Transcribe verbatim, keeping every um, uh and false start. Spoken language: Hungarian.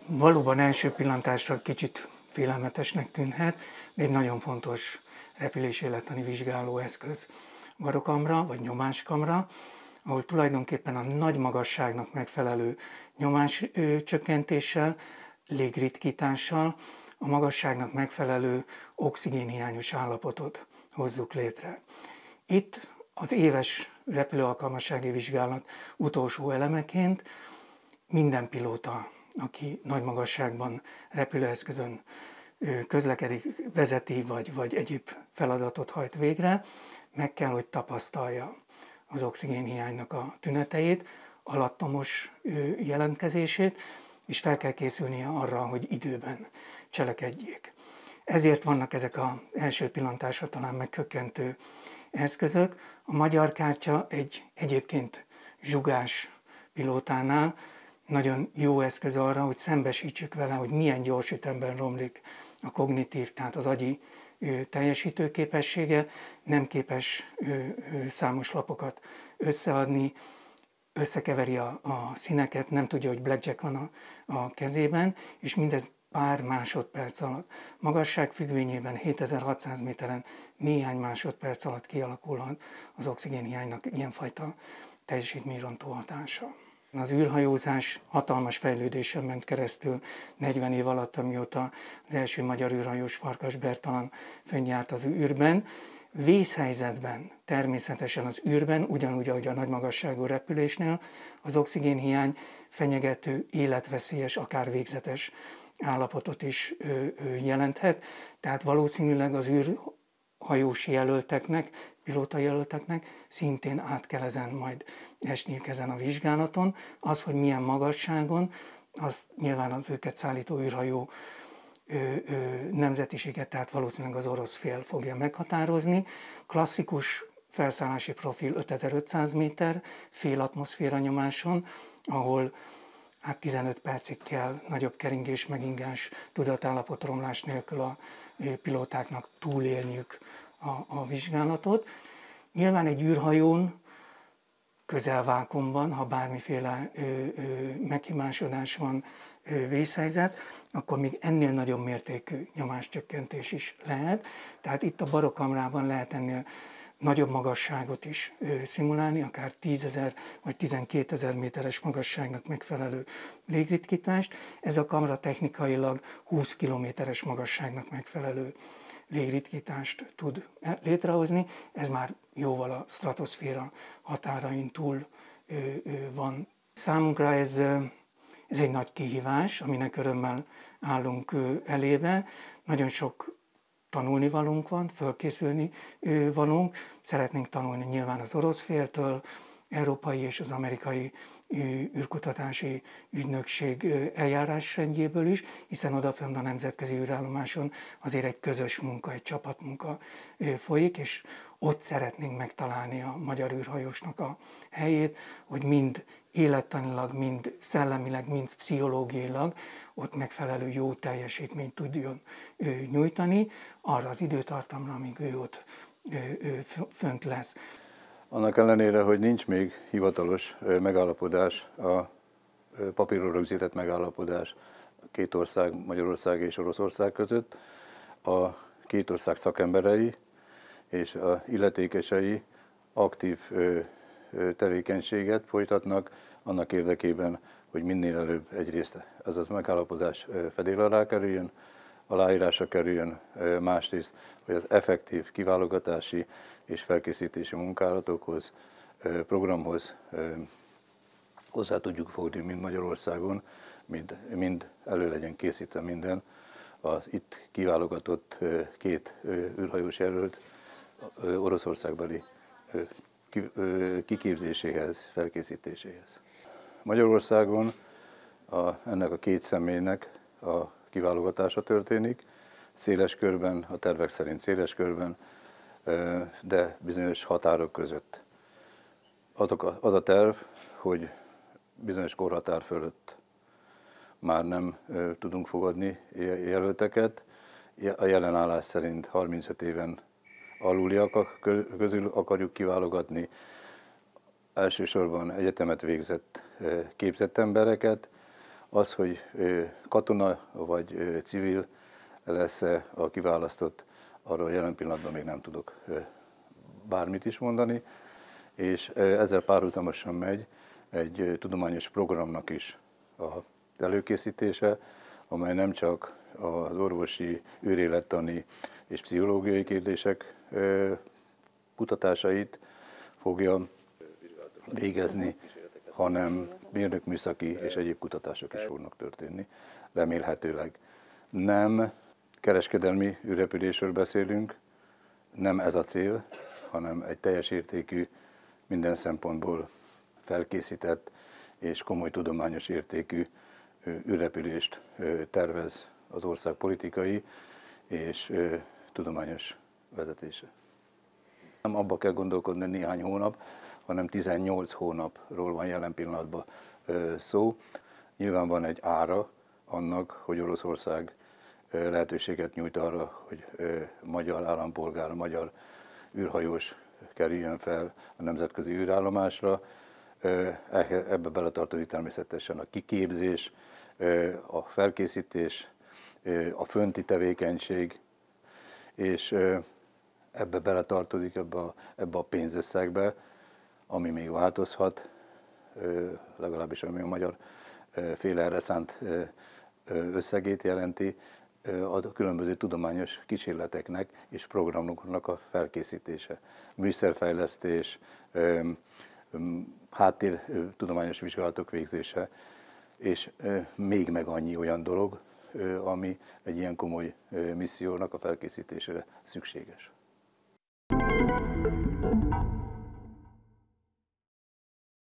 Valóban első pillantásra kicsit félelmetesnek tűnhet, de egy nagyon fontos repülés-élettani vizsgáló eszköz. Varrokamra vagy nyomáskamra, ahol tulajdonképpen a nagy magasságnak megfelelő nyomáscsökkentéssel, légritkítással a magasságnak megfelelő oxigénhiányos állapotot hozzuk létre. Itt az éves repülőalkalmassági vizsgálat utolsó elemeként minden pilóta, aki nagy magasságban repülőeszközön közlekedik, vezeti vagy, vagy egyéb feladatot hajt végre, meg kell, hogy tapasztalja az oxigénhiánynak a tüneteit, alattomos jelentkezését, és fel kell készülnie arra, hogy időben cselekedjék. Ezért vannak ezek az első pillantásra talán megkökkentő eszközök. A magyar kártya egy egyébként zsugás pilótánál nagyon jó eszköz arra, hogy szembesítsük vele, hogy milyen gyors ütemben romlik a kognitív, tehát az agyi teljesítőképessége, nem képes számos lapokat összeadni, összekeveri a, a színeket, nem tudja, hogy blackjack van a, a kezében, és mindez pár másodperc alatt. Magasság függvényében hétezer-hatszáz méteren néhány másodperc alatt kialakulhat az oxigénhiánynak ilyenfajta teljesítményrontó hatása. Az űrhajózás hatalmas fejlődésen ment keresztül negyven év alatt, amióta az első magyar űrhajós Farkas Bertalan fönnjárt az űrben. Vészhelyzetben, természetesen az űrben, ugyanúgy, ahogy a nagymagasságú repülésnél, az oxigénhiány fenyegető, életveszélyes, akár végzetes állapotot is jelenthet. Tehát valószínűleg az űrhajós jelölteknek, pilóta jelölteknek szintén át kell ezen majd esniük ezen a vizsgálaton. Az, hogy milyen magasságon, az nyilván az őket szállító űrhajó ö, ö, nemzetiséget, tehát valószínűleg az orosz fél fogja meghatározni. Klasszikus felszállási profil ötezer-ötszáz méter, fél atmoszféra nyomáson, ahol hát tizenöt percig kell nagyobb keringés, megingás, tudatállapotromlás nélkül a pilótáknak túlélniük a, a vizsgálatot. Nyilván egy űrhajón, közelvákumban, ha bármiféle ö, ö, meghibásodás van, ö, vészhelyzet, akkor még ennél nagyobb mértékű nyomáscsökkentés is lehet. Tehát itt a barokkamrában lehet ennél nagyobb magasságot is ö, szimulálni, akár tízezer vagy tizenkétezer méteres magasságnak megfelelő légritkítást. Ez a kamra technikailag húsz kilométeres magasságnak megfelelő légritkítást tud létrehozni, ez már jóval a stratoszféra határain túl ö, ö, van. Számunkra ez, ez egy nagy kihívás, aminek örömmel állunk ö, elébe. Nagyon sok tanulnivalónk van, fölkészülni ö, valunk. Szeretnénk tanulni nyilván az orosz féltől, európai és az amerikai űrkutatási ügynökség eljárásrendjéből is, hiszen odafönt a nemzetközi űrállomáson azért egy közös munka, egy csapatmunka folyik, és ott szeretnénk megtalálni a magyar űrhajósnak a helyét, hogy mind élettanilag, mind szellemileg, mind pszichológiailag ott megfelelő jó teljesítményt tudjon nyújtani arra az időtartamra, amíg ő ott fönt lesz. Annak ellenére, hogy nincs még hivatalos megállapodás, a papíron rögzített megállapodás két ország, Magyarország és Oroszország között, a két ország szakemberei és a illetékesei aktív tevékenységet folytatnak annak érdekében, hogy minél előbb egyrészt ez az megállapodás fedél alá kerüljön, aláírásra kerüljön, másrészt, hogy az effektív kiválogatási és felkészítési munkálatokhoz, programhoz hozzá tudjuk fogni mind Magyarországon, mind, mind elő legyen készítve minden az itt kiválogatott két űrhajós jelölt Oroszországbeli kiképzéséhez, felkészítéséhez. Magyarországon a, ennek a két személynek a kiválogatása történik, széles körben, a tervek szerint széles körben, de bizonyos határok között. Az a terv, hogy bizonyos korhatár fölött már nem tudunk fogadni jelölteket. A jelen állás szerint harmincöt éven aluliak közül akarjuk kiválogatni, elsősorban egyetemet végzett, képzett embereket, Az, hogy katona vagy civil lesz-e a kiválasztott, arról jelen pillanatban még nem tudok bármit is mondani, és ezzel párhuzamosan megy egy tudományos programnak is az előkészítése, amely nem csak az orvosi, őrélettani és pszichológiai kérdések kutatásait fogja végezni, hanem mérnökműszaki és egyéb kutatások is fognak történni, remélhetőleg. Nem kereskedelmi űrrepülésről beszélünk, nem ez a cél, hanem egy teljes értékű, minden szempontból felkészített és komoly tudományos értékű űrrepülést tervez az ország politikai és tudományos vezetése. Nem abba kell gondolkodni néhány hónap, hanem tizennyolc hónapról van jelen pillanatban szó. Nyilván van egy ára annak, hogy Oroszország lehetőséget nyújt arra, hogy magyar állampolgár, magyar űrhajós kerüljön fel a nemzetközi űrállomásra. Ebbe beletartozik természetesen a kiképzés, a felkészítés, a fönti tevékenység, és ebbe beletartozik ebbe a, ebbe a pénzösszegbe, ami még változhat, legalábbis ami a magyar fél erre szánt összegét jelenti, a különböző tudományos kísérleteknek és programoknak a felkészítése. Műszerfejlesztés, háttér tudományos vizsgálatok végzése, és még meg annyi olyan dolog, ami egy ilyen komoly missziónak a felkészítésére szükséges.